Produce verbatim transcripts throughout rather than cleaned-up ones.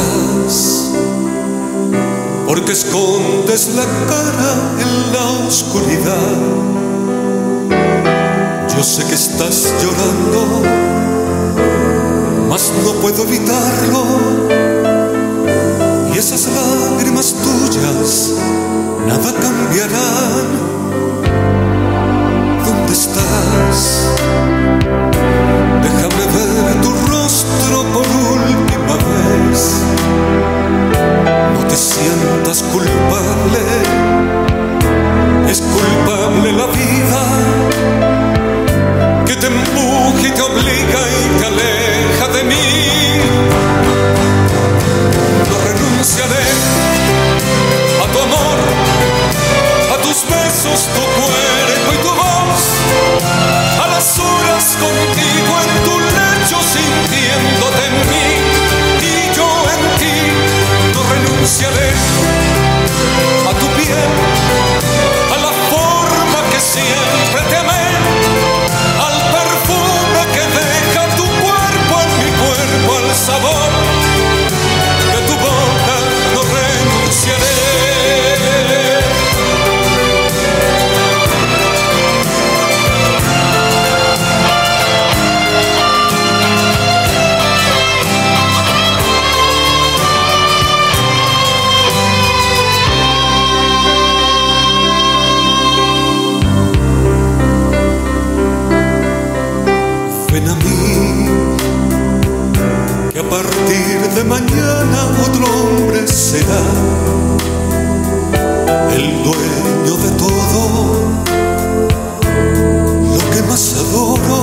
estás? ¿Por qué escondes la cara en la oscuridad? Yo sé que estás llorando, mas no puedo evitarlo. Y esas lágrimas tuyas nada cambiarán. ¿Dónde estás? Déjame ver tu rostro por última vez. No te sientas culpable, es culpable la vida que te empuja y te obliga y te aleja de mí. No renunciaré a tu amor, a tus besos, tu cuerpo y tu voz, a las horas contigo en tu lecho sintiéndote en mí y yo en ti. No renunciaré a tu piel, a la forma que siempre te amé, al perfume que deja tu cuerpo en mi cuerpo, al sabor de tu boca. No renunciaré. Ven a mí, que a partir de mañana otro hombre será el dueño de todo lo que más adoro,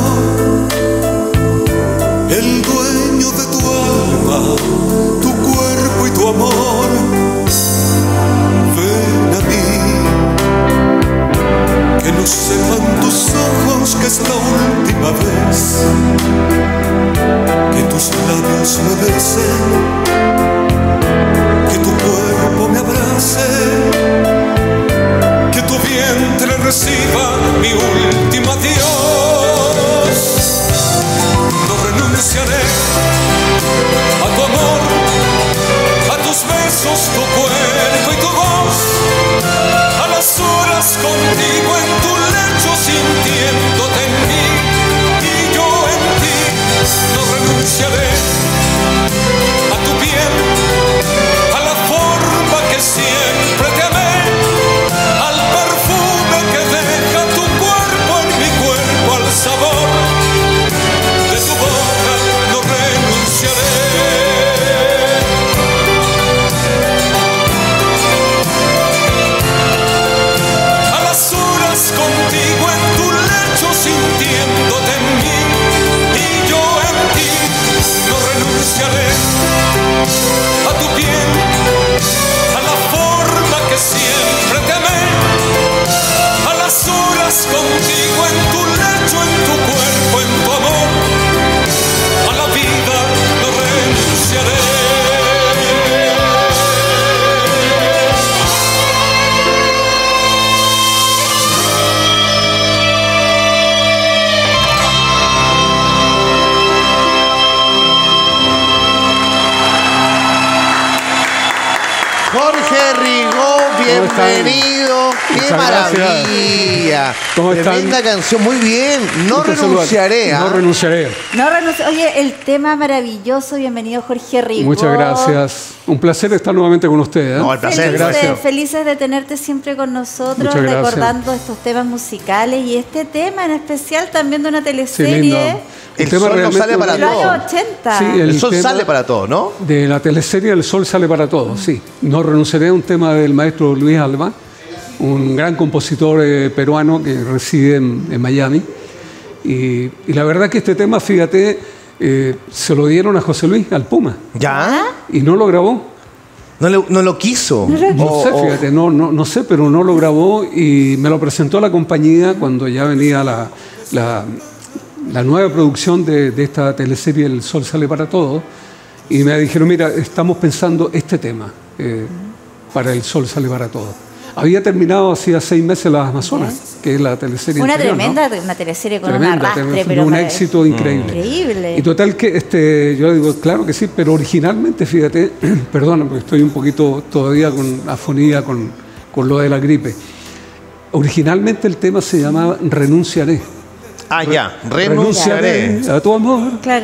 el dueño de tu alma, tu cuerpo y tu amor. Ven a mí, que no sepan tus ojos que es la última vez que tus labios me besen, que tu cuerpo me abrace, que tu vientre reciba mi último adiós. No renunciaré a tu amor, a tus besos, tu cuerpo y tu voz, a las horas contigo en tu lecho sintiéndote en mí y yo en ti. No renunciaré a tu piel, a la forma que siempre te amé, al perfume que deja tu cuerpo en mi cuerpo, al sabor de tu boca. No renunciaré. Contigo en tu lecho sintiéndote en mí y yo en ti. No renunciaré a tu piel, a la forma que siempre te amé, a las horas contigo en tu lecho, en tu cuerpo, en tu amor, a la vida no renunciaré. Jorge Rigó, bienvenido. ¡Qué Muchas maravilla! gracias. ¿Cómo están? Tremenda canción, muy bien. No renunciaré. No ¿ah? renunciaré. No renunci- Oye, el tema maravilloso. Bienvenido, Jorge Rigó. Muchas gracias. Un placer estar nuevamente con ustedes. ¿eh? No, el placer. Felices, Gracias. felices de tenerte siempre con nosotros, Muchas gracias. recordando estos temas musicales y este tema en especial también de una Sí, teleserie lindo. El tema sol no realmente sale para de los todo. años ochenta. Sí, El, sol tema sale para todo, ¿no? De la teleserie El Sol sale para todos, sí. No renunciaré a un tema del maestro Luis Alba, un gran compositor eh, peruano que reside en, en Miami. Y, y la verdad que este tema, fíjate, eh, se lo dieron a José Luis, al Puma, ¿Ya? y no lo grabó. No, le- no lo quiso. No O- sé, o- fíjate, no, no, no sé, pero no lo grabó y me lo presentó a la compañía cuando ya venía la, la, la nueva producción de, de esta teleserie El Sol sale para todos. Y me dijeron, mira, estamos pensando este tema eh, para El Sol sale para todos. Había terminado hacía seis meses Las Amazonas, ¿sí? Que es la teleserie Una anterior, tremenda, ¿no? una teleserie con Tremenda, un arrastre, tremenda, pero un para- éxito increíble. Increíble. Y total que este, yo digo, claro que sí, pero originalmente, fíjate, perdona, porque estoy un poquito todavía con afonía con, con lo de la gripe. Originalmente el tema se llamaba Renunciaré. Ah, ya. Renunciaré. a tu amor. Claro.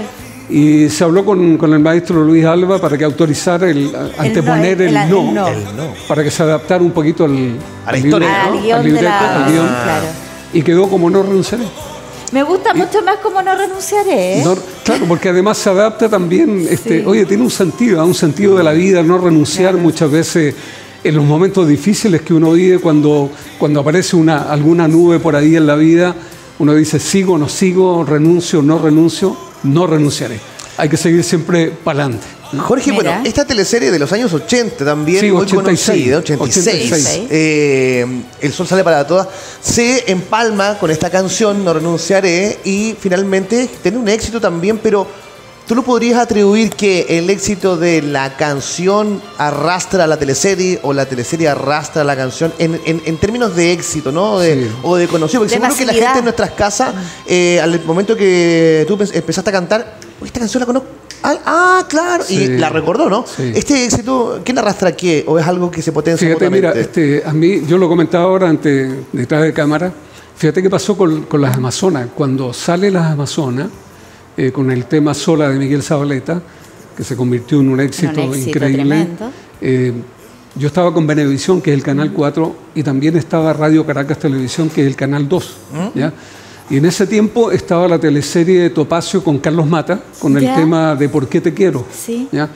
Y se habló con, con el maestro Luis Alba para que autorizara el anteponer el, el- el- no, el no. El no. para que se adaptara un poquito al, A la al historia, libreto, ¿no? Al guión de libreto, la- al guión. claro. Y quedó como No renunciaré. Me gusta mucho más como No renunciaré. ¿eh? No, claro, porque además se adapta también, este, Sí. oye, tiene un sentido, un sentido de la vida, no renunciar Claro. muchas veces en los momentos difíciles que uno vive, cuando, cuando aparece una, alguna nube por ahí en la vida, uno dice, sigo, no sigo, renuncio, no renuncio, no renunciaré. Hay que seguir siempre para adelante. Jorge, Mira. bueno, esta teleserie de los años ochenta también, Sí, muy ochenta y seis. conocida, ochenta y seis. ochenta y seis. Eh, El sol sale para todas. Se empalma con esta canción, No renunciaré, y finalmente tiene un éxito también, pero ¿tú lo podrías atribuir que el éxito de la canción arrastra a la teleserie o la teleserie arrastra a la canción en, en- en términos de éxito, ¿no? De- Sí. O de conocido. Porque De seguro que la masividad. gente en nuestras casas, eh, al momento que tú pens- empezaste a cantar, "Uy, esta canción la conozco. Ah, ah, claro. Sí. Y la recordó, ¿no? Sí. Este éxito, ¿quién arrastra qué? ¿O es algo que se potencia Fíjate, mira, mutuamente? este, a mí, yo lo comentaba ahora ante, detrás de cámara, fíjate qué pasó con, con las Amazonas. Cuando sale las Amazonas, eh, con el tema Sola de Miguel Zabaleta, que se convirtió en un éxito, Un éxito increíble. tremendo. eh, yo estaba con Venevisión, que es el Canal cuatro, y también estaba Radio Caracas Televisión, que es el Canal dos. ¿Ya? Y en ese tiempo estaba la teleserie de Topacio con Carlos Mata, con el Ya. tema de ¿Por qué te quiero? Sí. ¿Ya?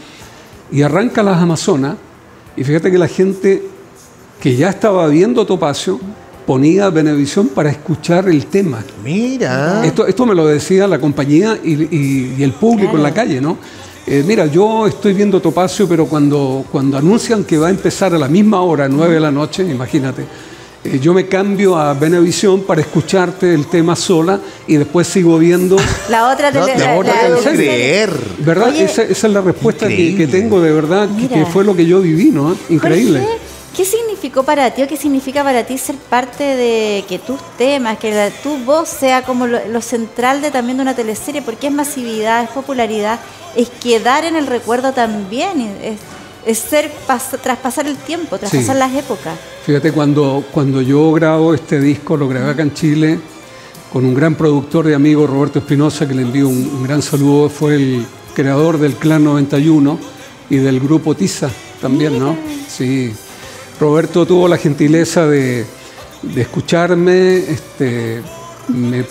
Y arranca Las Amazonas, y fíjate que la gente que ya estaba viendo Topacio ponía Venevisión para escuchar el tema. Mira. Esto, esto me lo decía la compañía y, y- y el público Claro. en la calle, ¿no? Eh, mira, yo estoy viendo Topacio, pero cuando, cuando anuncian que va a empezar a la misma hora, nueve de la noche, imagínate, eh, yo me cambio a Venevisión para escucharte el tema sola y después sigo viendo. La otra No tele- te la- puedo la- teleserie. creer. ¿Verdad? Oye, esa, esa es la respuesta que, increíble. que tengo de verdad, que, Mira. que fue lo que yo viví, ¿no? Increíble. Jorge, ¿qué significó para ti o qué significa para ti ser parte de que tus temas, que la- tu voz sea como lo, lo central de también de una teleserie? Porque es masividad, es popularidad, es quedar en el recuerdo también, es, es ser pas- traspasar el tiempo, traspasar Sí. las épocas. Fíjate, cuando, cuando yo grabo este disco, lo grabé acá en Chile, con un gran productor y amigo, Roberto Espinosa, que le envío un, un gran saludo, fue el creador del Clan noventa y uno y del grupo Tiza también, ¿no? Sí. Roberto tuvo la gentileza de, de escucharme, este, me,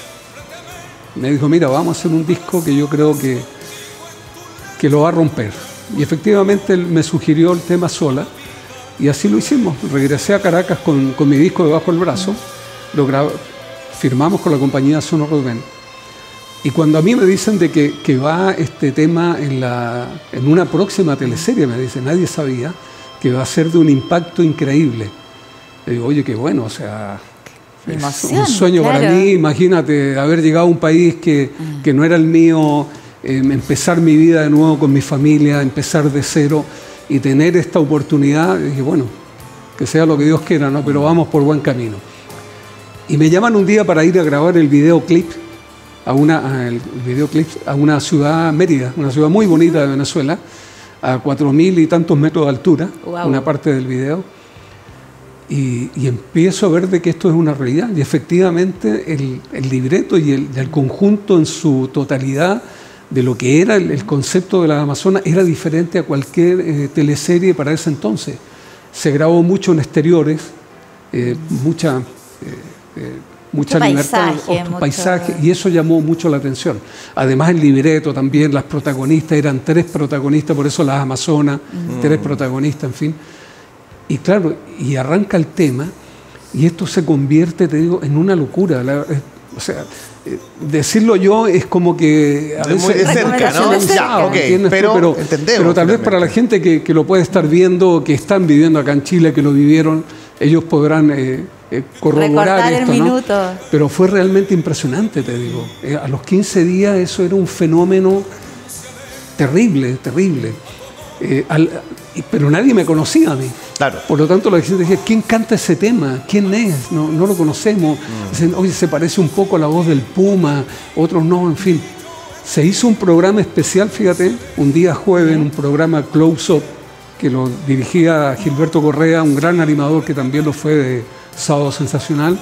me dijo, mira, vamos a hacer un disco que yo creo que, que lo va a romper. Y efectivamente él me sugirió el tema Sola, y así lo hicimos. Regresé a Caracas con, con mi disco debajo del brazo, lo grab- firmamos con la compañía Sono Rubén. Y cuando a mí me dicen de que, que va este tema en, la, en una próxima teleserie, me dicen, nadie sabía, que va a ser de un impacto increíble. Le digo, oye, qué bueno, o sea, es Emoción, un sueño para claro. mí. Imagínate haber llegado a un país que, que no era el mío, eh, empezar mi vida de nuevo con mi familia, empezar de cero y tener esta oportunidad. Y dije, bueno, que sea lo que Dios quiera, ¿no? Pero vamos por buen camino. Y me llaman un día para ir a grabar el videoclip a una, a el videoclip a una ciudad, Mérida, una ciudad muy bonita de Venezuela, a cuatro mil y tantos metros de altura, Wow. una parte del video. Y, y empiezo a ver de que esto es una realidad. Y efectivamente el, el libreto y el, y el conjunto en su totalidad de lo que era el, el concepto de las Amazonas era diferente a cualquier eh, teleserie para ese entonces. Se grabó mucho en exteriores, eh, mucha, eh, eh, mucha Mucho libertad, paisaje, otro mucho- paisaje, y eso llamó mucho la atención. Además el libreto también, las protagonistas, eran tres protagonistas, por eso las Amazonas, tres protagonistas, en fin. Y claro, y arranca el tema, y esto se convierte, te digo, en una locura. La- eh, o sea, eh, decirlo yo es como que a Es muy veces de cerca, ¿no? Ya, ok, ¿entiendes tú? pero pero, entendemos pero tal vez finalmente. para la gente que, que lo puede estar viendo, que están viviendo acá en Chile, que lo vivieron, ellos podrán eh, eh, corroborar Recordar el esto, ¿no? minuto. Pero fue realmente impresionante, te digo. Eh, a los quince días eso era un fenómeno terrible, terrible. Eh, al- y- pero nadie me conocía a mí. Claro. Por lo tanto, la gente decía, ¿quién canta ese tema? ¿Quién es? No, no lo conocemos. Mm. Dicen, oye, se parece un poco a la voz del Puma, otros no, en fin. Se hizo un programa especial, fíjate, un día jueves, un programa Close Up, que lo dirigía Gilberto Correa, un gran animador que también lo fue de Sábado Sensacional.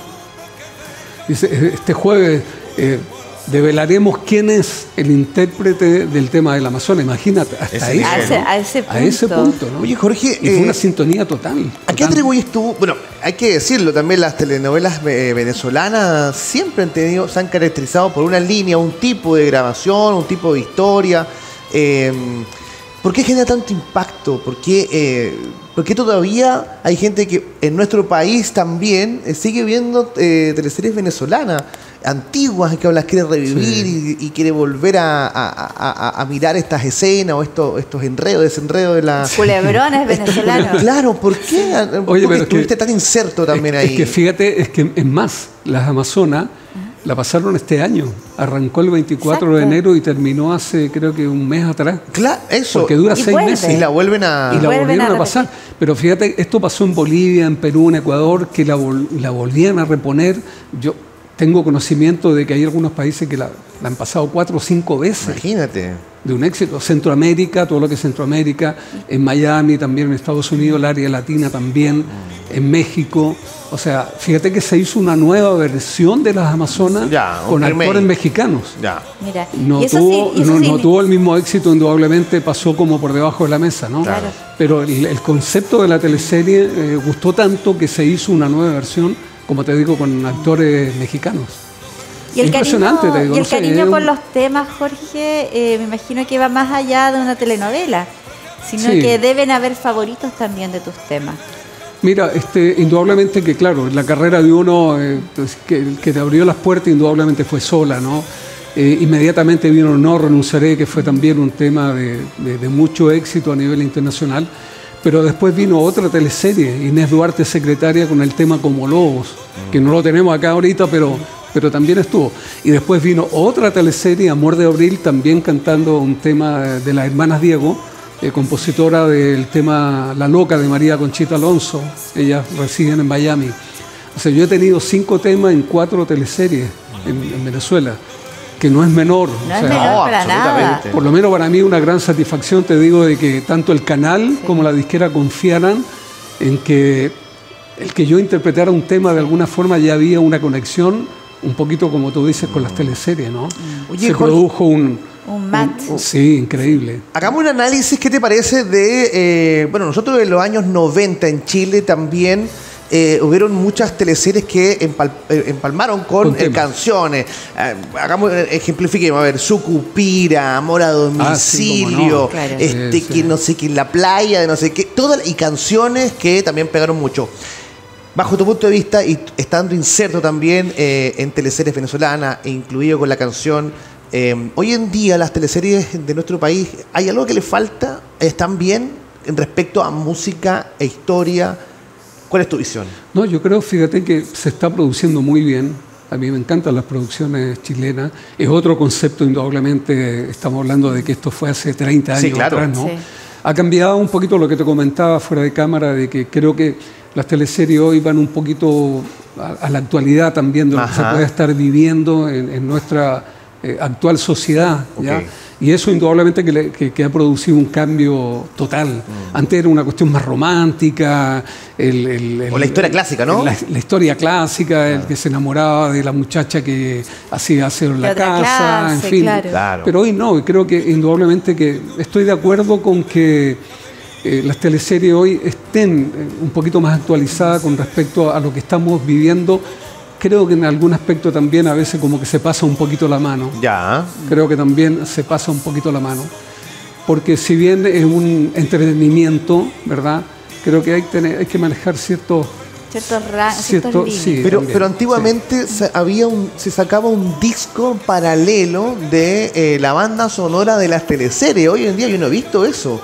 Dice, este jueves eh, develaremos quién es el intérprete del tema del Amazonas. Imagínate, hasta ese ahí. nivel, a, ese, ¿no? a ese punto. A ese punto, ¿no? Oye, Jorge, y fue eh, una sintonía total. ¿a qué total. atribuyes tú? Bueno, hay que decirlo también, las telenovelas eh, venezolanas siempre han tenido, se han caracterizado por una línea, un tipo de grabación, un tipo de historia. Eh, ¿Por qué genera tanto impacto? ¿Por qué, eh, por qué todavía hay gente que en nuestro país también eh, sigue viendo eh, teleseries venezolanas antiguas que las quiere revivir Sí. y, y quiere volver a, a, a, a mirar estas escenas o estos, estos enredos, desenredos de la... Culebrones venezolanos. Claro, ¿por qué? Oye, Porque pero es estuviste que- tan inserto también es, ahí. Es que fíjate, es que es más, las Amazonas la pasaron este año. Arrancó el veinticuatro de Exacto. enero y terminó hace creo que un mes atrás. Claro, eso. Porque dura Y seis vuelve. meses. Y la vuelven a... Y la Vuelven volvieron a a, pasar. Pero fíjate, esto pasó en Bolivia, en Perú, en Ecuador, que la, vol- la volvían a reponer. Yo tengo conocimiento de que hay algunos países que la, la han pasado cuatro o cinco veces Imagínate. de un éxito. Centroamérica, todo lo que es Centroamérica, en Miami también, en Estados Unidos, el área latina también, en México. O sea, fíjate que se hizo una nueva versión de las Amazonas Ya, un con remake. actores mexicanos. Ya. Mira, No, y eso tuvo, sí, y eso no, sí, no tuvo el mismo éxito, indudablemente pasó como por debajo de la mesa, ¿no? Claro. Pero el, el concepto de la teleserie eh, gustó tanto que se hizo una nueva versión, como te digo, con actores mexicanos. Y el Impresionante, cariño, te digo, y el no sé, cariño es por un- los temas, Jorge, eh, me imagino que va más allá de una telenovela, sino Sí. que deben haber favoritos también de tus temas. Mira, este, indudablemente que claro, en la carrera de uno, eh, pues, que, el que te abrió las puertas indudablemente fue Sola, ¿no? Eh, inmediatamente vino No Renunciaré, que fue también un tema de, de- de mucho éxito a nivel internacional, pero después vino otra teleserie, Inés Duarte Secretaria, con el tema Como Lobos, que no lo tenemos acá ahorita, pero, pero también estuvo. Y después vino otra teleserie, Amor de Abril, también cantando un tema de las hermanas Diego, eh, compositora del tema La Loca de María Conchita Alonso. Ellas residen en Miami. O sea, yo he tenido cinco temas en cuatro teleseries en, en Venezuela, que no es menor. No o es sea, menor no, para nada. absolutamente. por lo menos para mí una gran satisfacción, te digo, de que tanto el canal como la disquera confiaran en que el que yo interpretara un tema de alguna forma ya había una conexión, un poquito como tú dices, con las teleseries, ¿no? Oye, Se Jorge, produjo un... Un match. un- sí, increíble. Hagamos un análisis, ¿qué te parece de... eh, bueno, nosotros en los años noventa en Chile también eh, hubieron muchas teleseries que empal- eh, empalmaron con, Con eh, temas. canciones. Eh, hagamos, eh, ejemplifiquemos, a ver, Sucupira, Amor a Domicilio, Ah, sí, cómo no. Claro. este, Sí, sí. que no sé qué, La Playa, de no sé qué, todas, y canciones que también pegaron mucho. Bajo tu punto de vista, y estando inserto también eh, en teleseries venezolanas, e incluido con la canción, eh, hoy en día las teleseries de nuestro país, ¿hay algo que le falta? ¿Están bien en respecto a música e historia? ¿Cuál es tu visión? No, yo creo, fíjate que se está produciendo muy bien. A mí me encantan las producciones chilenas. Es otro concepto, indudablemente. Estamos hablando de que esto fue hace treinta años Sí, claro. atrás, ¿no? Sí. Ha cambiado un poquito lo que te comentaba fuera de cámara, de que creo que las teleseries hoy van un poquito a, a la actualidad también de lo que se Ajá. puede estar viviendo en, en nuestra eh, actual sociedad, ¿ya? Ok. Y eso indudablemente que, le- que- que ha producido un cambio total. Mm. Antes era una cuestión más romántica. El, el- el- O la historia clásica, ¿no? La, la historia clásica, el que se enamoraba de la muchacha que hacía aseo en De la otra casa, clase, en fin. claro. Claro. Pero hoy no, y creo que indudablemente que estoy de acuerdo con que eh, las teleseries hoy estén eh, un poquito más actualizadas con respecto a lo que estamos viviendo. Creo que en algún aspecto también a veces como que se pasa un poquito la mano. Ya. Creo que también se pasa un poquito la mano. Porque si bien es un entretenimiento, ¿verdad? Creo que hay, que tener- hay que manejar ciertos... Ciertos, ra- ciertos Cierto, límites. sí. Pero, también, pero antiguamente se, había un, se sacaba un disco paralelo de eh, la banda sonora de las teleseries. Hoy en día yo no he visto eso.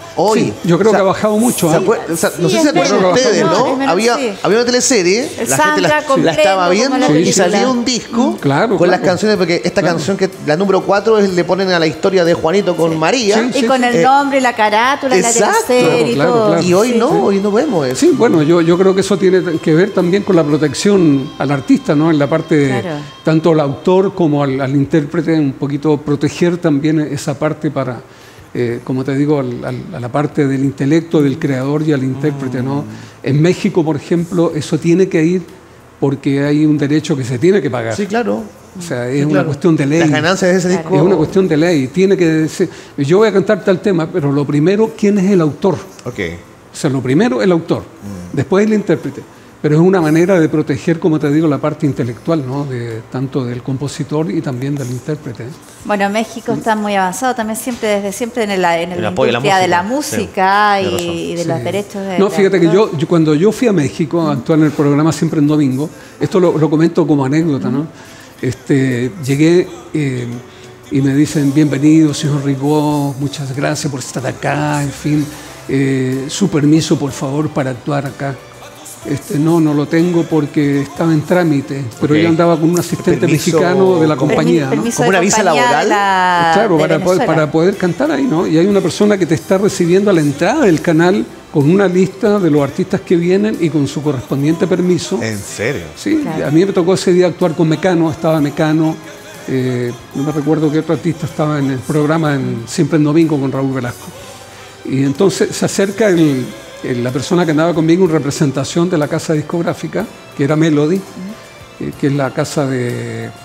hoy. Sí, yo creo O sea, que ha bajado mucho. ¿se ¿eh? acuer- o sea, no Sí, sé si se es acuerdan menos, ustedes, es ¿no? menos, había, sí. había una teleserie, El la gente la, soundtrack la completo, estaba como viendo la y película. salía un disco Claro, con las claro. canciones, porque esta Claro. canción que la número cuatro es, le ponen a la historia de Juanito con María. Sí, Y sí, con sí. el Eh, nombre, la carátula, y la exacto. teleserie y Claro, todo. claro. Y hoy Sí, no, sí. hoy no vemos eso. Sí, bueno, yo, yo creo que eso tiene que ver también con la protección al artista, ¿no? En la parte de Claro. tanto al autor como al, al intérprete, un poquito proteger también esa parte para, eh, como te digo, al- al- a la parte del intelecto del creador y al intérprete, ¿no? En México, por ejemplo, eso tiene que ir porque hay un derecho que se tiene que pagar. Sí, claro. O sea, es Sí, una claro. cuestión de ley. Las ganancias de ese disco. Es una cuestión de ley. Tiene que decir, yo voy a cantar tal tema, pero lo primero, ¿quién es el autor? Ok. O sea, lo primero, el autor, después el intérprete. Pero es una manera de proteger, como te digo, la parte intelectual, ¿no? De, tanto del compositor y también del intérprete. Bueno, México está muy avanzado también siempre, desde siempre en la, en El la apoyo a la industria de la música, música sí, y, tiene razón. y de Sí. los derechos de No, de fíjate que autor. yo, yo cuando yo fui a México a actuar en el programa Siempre en Domingo, esto lo, lo comento como anécdota, ¿no? Este, llegué eh, y me dicen, bienvenido, señor Ribó, muchas gracias por estar acá, en fin, eh, su permiso, por favor, para actuar acá. Este, no, no lo tengo porque estaba en trámite, pero Ok. yo andaba con un asistente Permiso- mexicano de la Permi- compañía, ¿no? Permiso Como de una visa compañía laboral. de la- Claro, de para poder, Venezuela. para poder cantar ahí, ¿no? Y hay una persona que te está recibiendo a la entrada del canal con una lista de los artistas que vienen y con su correspondiente permiso. ¿En serio? Sí, Claro. a mí me tocó ese día actuar con Mecano, estaba Mecano, eh, no me recuerdo qué otro artista estaba en el programa en Siempre en Domingo con Raúl Velasco. Y entonces se acerca el, el- la persona que andaba conmigo en representación de la casa discográfica, que era Melody, eh, que es la casa de, de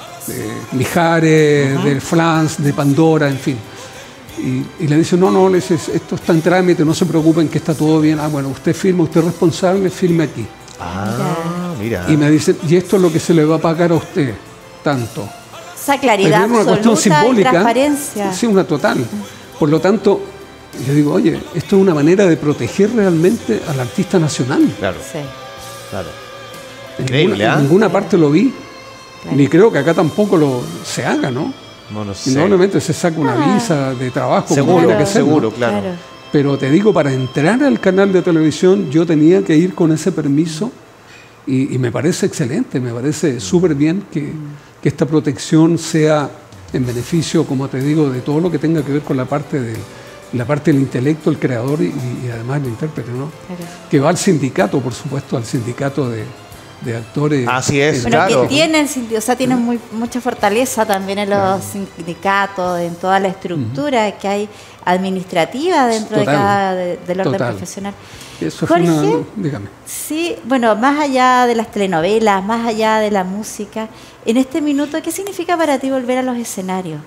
Mijares, de Flans, de Pandora, en fin. Y, y le dice, no, no, le dice, esto está en trámite, no se preocupen que está todo bien. Ah, bueno, usted firma, usted es responsable, firme aquí. Ah, mira. Y me dicen, y esto es lo que se le va a pagar a usted, tanto. Esa Pero claridad es una cuestión absoluta y simbólica. transparencia. Sí, una total. Por lo tanto, yo digo, oye, esto es una manera de proteger realmente al artista nacional. Claro, Sí, claro. En Increíble, ninguna, ¿ah? en ninguna parte lo vi, claro. ni creo que acá tampoco lo se haga, ¿no? No lo sé. Indudablemente se saca una Ah. visa de trabajo, como Seguro, tiene que ser, ¿no? seguro, claro. Pero te digo, para entrar al canal de televisión yo tenía que ir con ese permiso y, y me parece excelente, me parece súper bien que, que esta protección sea en beneficio, como te digo, de todo lo que tenga que ver con la parte del, la parte del intelecto, el creador y, y además el intérprete, ¿no? Claro. Que va al sindicato, por supuesto, al sindicato de, de actores. Así es, Bueno, claro. que tienen, o sea, tienen muy, mucha fortaleza también en los sindicatos, en toda la estructura que hay administrativa dentro Total, de cada de- del orden total. profesional. Eso Jorge, fue una, dígame. sí, bueno, más allá de las telenovelas, más allá de la música, en este minuto, ¿qué significa para ti volver a los escenarios?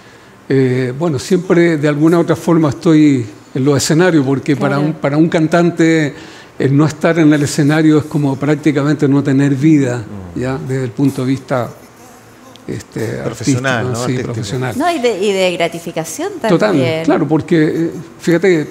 Eh, bueno, siempre de alguna u otra forma estoy en los escenarios, porque para, Claro. un, para un cantante el no estar en el escenario es como prácticamente no tener vida, ya desde el punto de vista este, Profesional, artístico, ¿no? sí, Artístico. profesional. No, y de, y de gratificación también. Total, claro, porque eh, fíjate que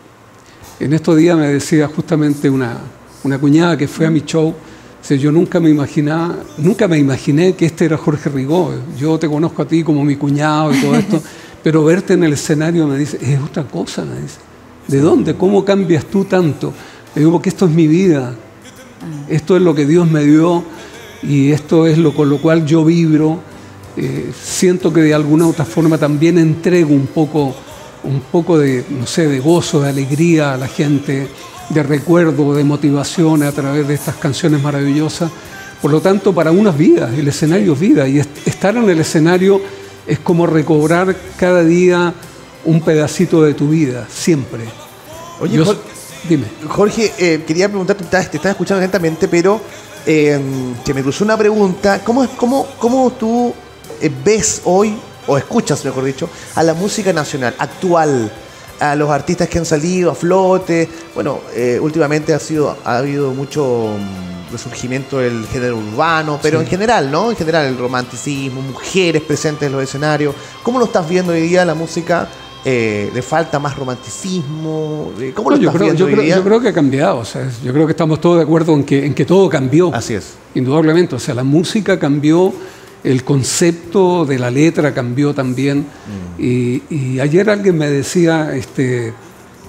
en estos días me decía justamente una, una cuñada que fue a mi show, dice, yo nunca me imaginaba, nunca me imaginé que este era Jorge Ribó. Yo te conozco a ti como mi cuñado y todo esto, pero verte en el escenario me dice, es otra cosa, me dice. ¿De dónde? ¿Cómo cambias tú tanto? Le digo, porque esto es mi vida. Esto es lo que Dios me dio y esto es lo con lo cual yo vibro. Eh, siento que de alguna u otra forma también entrego un poco, un poco de, no sé, de gozo, de alegría a la gente, de recuerdo, de motivación a través de estas canciones maravillosas. Por lo tanto, para unas vidas, el escenario es vida y est- estar en el escenario es como recobrar cada día un pedacito de tu vida, siempre. Oye, Yo- Jor- dime. Jorge, eh, quería preguntarte, te estás- te estás escuchando atentamente, pero eh, que me cruzó una pregunta. ¿Cómo, es- cómo, cómo tú eh, ves hoy, o escuchas, mejor dicho, a la música nacional actual? A los artistas que han salido a flote. Bueno, eh, últimamente ha sido ha habido mucho mm, resurgimiento del género urbano, pero Sí. en general, ¿no? En general, el romanticismo, mujeres presentes en los escenarios. ¿Cómo lo estás viendo hoy día la música? Eh, ¿Le falta más romanticismo? Eh, ¿Cómo lo No, yo, estás creo, viendo yo, hoy creo, día? yo creo que ha cambiado, o sea, yo creo que estamos todos de acuerdo en que, en que todo cambió, Así es. indudablemente, o sea, la música cambió, el concepto de la letra cambió también, Mm. y, y ayer alguien me decía, este,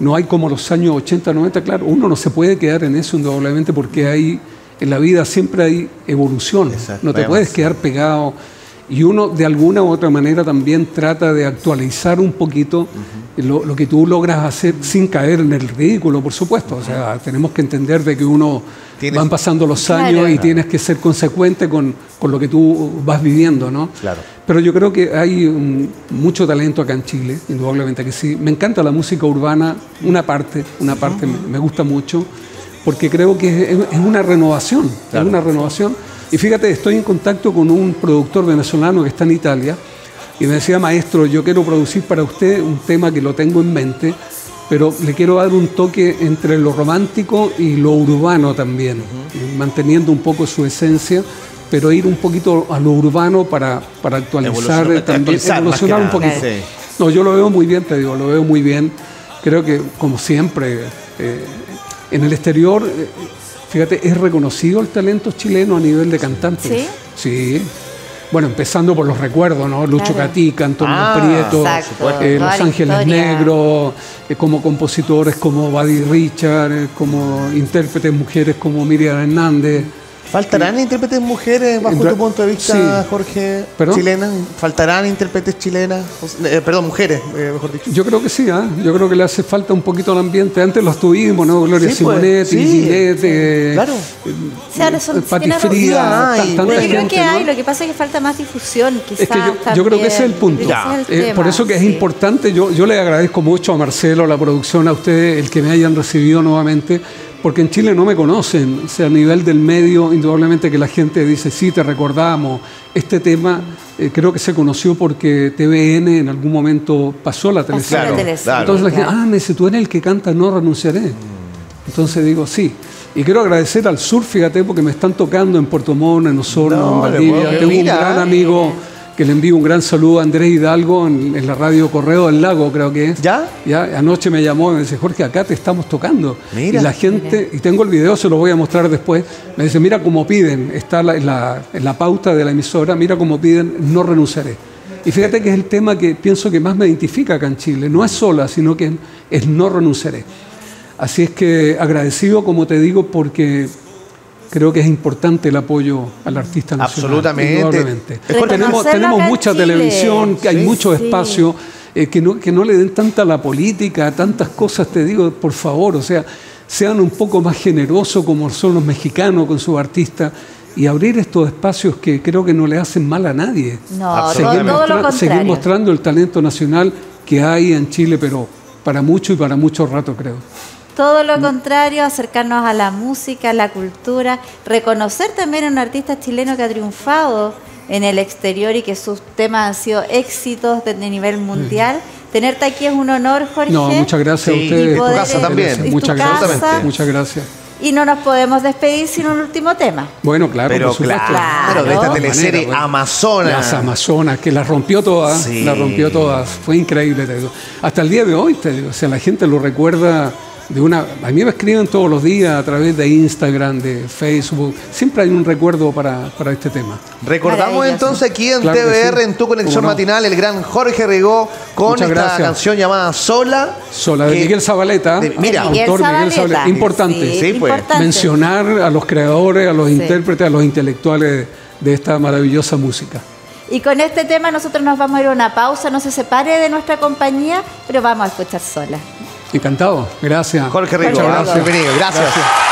no hay como los años ochenta, noventa, claro, uno no se puede quedar en eso indudablemente porque hay, en la vida siempre hay evolución, Exacto, no te vemos. puedes quedar pegado y uno de alguna u otra manera también trata de actualizar un poquito uh-huh. lo, lo que tú logras hacer sin caer en el ridículo, por supuesto, o sea, tenemos que entender de que uno ¿Tienes? van pasando los años claro, y claro. tienes que ser consecuente con, con lo que tú vas viviendo, ¿no? Claro. Pero yo creo que hay um, mucho talento acá en Chile, indudablemente que sí. Me encanta la música urbana, una parte, una parte uh-huh. me, me gusta mucho, porque creo que es, es una renovación, claro. es una renovación. Y fíjate, estoy en contacto con un productor venezolano que está en Italia y me decía, maestro, yo quiero producir para usted un tema que lo tengo en mente, pero le quiero dar un toque entre lo romántico y lo urbano también, uh-huh. manteniendo un poco su esencia, pero ir un poquito a lo urbano para, para actualizar, Evolucionar, también, actualizar evolucionar un poquito. Sí. No, yo lo veo muy bien, te digo, lo veo muy bien. Creo que, como siempre, eh, en el exterior... Eh, fíjate, es reconocido el talento chileno a nivel de cantantes. ¿Sí? Sí. Bueno, empezando por los recuerdos, ¿no? Lucho Claro. Gatica, Antonio Ah, Prieto, exacto. eh, Toda Los la Ángeles historia. Negros, eh, como compositores como Buddy Richard, eh, como intérpretes mujeres como Miriam Hernández. ¿Faltarán intérpretes mujeres bajo En ra- tu punto de vista, sí. Jorge, ¿Perdón? chilenas? ¿Faltarán intérpretes chilenas? O- eh, perdón, mujeres, eh, mejor dicho. Yo creo que sí, ¿eh? Yo creo que le hace falta un poquito al ambiente. Antes los tuvimos, ¿no? Gloria Sí, pues, Simonetti, sí. Ginette, eh, Claro. Sí, ahora son- Pati tiene razón. Frida, Ay, ta- tanta Pero yo creo gente, que ¿no? hay, lo que pasa es que falta más difusión, quizás. Es que yo, yo creo que ese es el punto. también. Ese es el Eh, tema, por eso que es sí. importante, yo, yo le agradezco mucho a Marcelo, a la producción, a ustedes, el que me hayan recibido nuevamente, porque en Chile no me conocen. O sea, a nivel del medio, indudablemente que la gente dice, sí, te recordamos. Este tema eh, creo que se conoció porque T V N en algún momento pasó la Pasó televisión. la Claro, teleserie, claro. Entonces la gente, claro. ah, me dice, tú eres el que canta No Renunciaré. Entonces digo, sí. Y quiero agradecer al sur, fíjate, porque me están tocando en Puerto Montt, en Osorno, No, en le Valdivia. puedo Tengo un creer. gran amigo que le envío un gran saludo a Andrés Hidalgo en, en la radio Correo del Lago, creo que es. ¿Ya? Ya, anoche me llamó y me dice, Jorge, acá te estamos tocando. Mira. Y la gente, y tengo el video, se lo voy a mostrar después, me dice, mira cómo piden, está la- en, la, en la pauta de la emisora, mira cómo piden, no renunciaré. Y fíjate que es el tema que pienso que más me identifica acá en Chile. No es sola, sino que es, es no renunciaré. Así es que agradecido, como te digo, porque creo que es importante el apoyo al artista nacional. Absolutamente. Indudablemente. Mejor Tenemos, reconocerlo tenemos acá en mucha Chile. televisión, que hay Sí. mucho Sí. espacio, eh, que, no, que no le den tanta a la política, a tantas cosas, te digo, por favor, o sea, sean un poco más generosos como son los mexicanos con sus artistas y abrir estos espacios que creo que no le hacen mal a nadie. No, Seguir, todo, todo lo mostra- contrario. seguir mostrando el talento nacional que hay en Chile, pero para mucho y para mucho rato, creo. Todo lo contrario, acercarnos a la música, a la cultura, reconocer también a un artista chileno que ha triunfado en el exterior y que sus temas han sido éxitos de, de nivel mundial. Tenerte aquí es un honor, Jorge. No, muchas gracias Sí, a ustedes. y tu por casa la también. interés. Y tu Muchas casa. gracias. Muchas gracias. Y no nos podemos despedir sin un último tema. Bueno, claro, Pero por supuesto. claro, de esta Claro. teleserie Manera, bueno. Amazonas. Las Amazonas, que las rompió todas, Sí. las rompió todas. Fue increíble, te digo. Hasta el día de hoy, te digo, o sea, la gente lo recuerda de una... A mí me escriben todos los días a través de Instagram, de Facebook. Siempre hay un recuerdo para, para este tema. Recordamos Maravilloso. entonces aquí en Claro que T V R, sí. en tu conexión ¿Cómo no? matinal, el gran Jorge Rigó con Muchas esta gracias. canción llamada Sola. Sola, de que- Miguel Zabaleta. de- mira, Miguel autor Miguel Zabaleta. Zabaleta. Importante. Sí, pues. importante. Mencionar a los creadores, a los Sí. intérpretes, a los intelectuales de esta maravillosa música. Y con este tema nosotros nos vamos a ir a una pausa, no se separe de nuestra compañía, pero vamos a escuchar sola. Encantado. Gracias. Jorge Rigó, Jorge ¿ah? Rigó. bienvenido, gracias.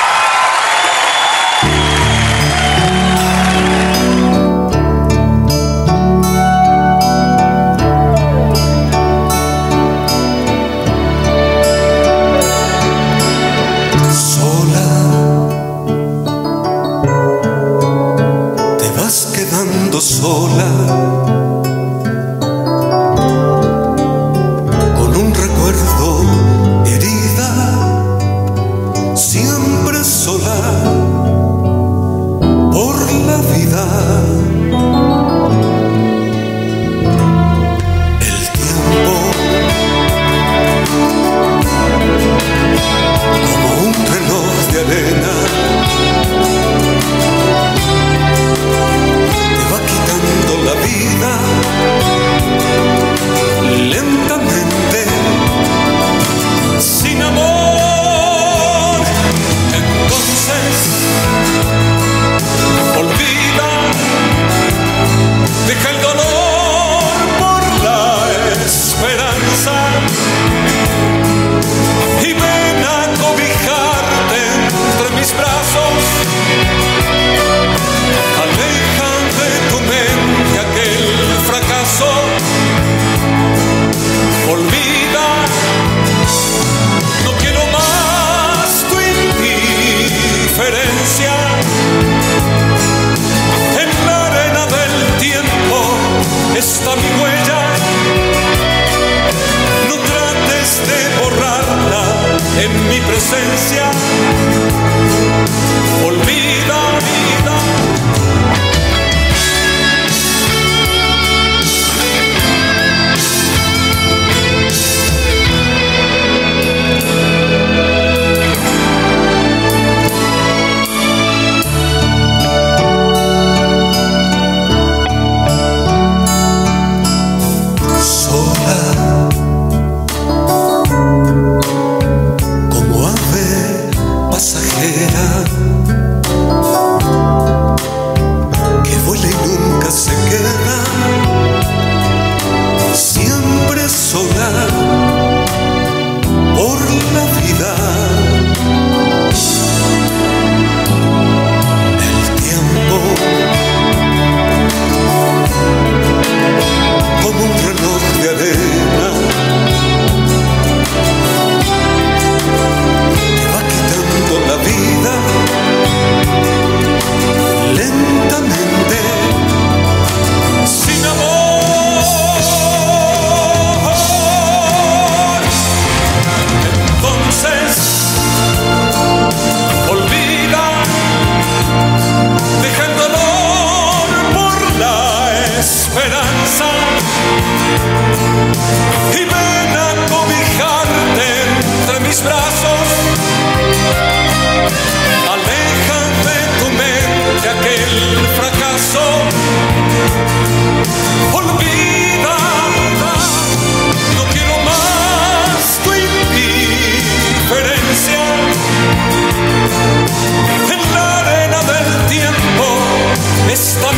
Sola te vas quedando sola con un recuerdo herida, siempre sola por la vida. El tiempo como un reloj de arena te va quitando la vida lentamente sin inocencia. Olvida, olvida. Que vuela y nunca se queda, siempre sola por la vida. El tiempo como un reloj de arena te va quitando la vida lentamente, sin amor. Entonces, olvida, deja el dolor por la esperanza y ven a cobijarte entre mis brazos. Aquel fracaso, olvida, no quiero más tu indiferencia. En la arena del tiempo está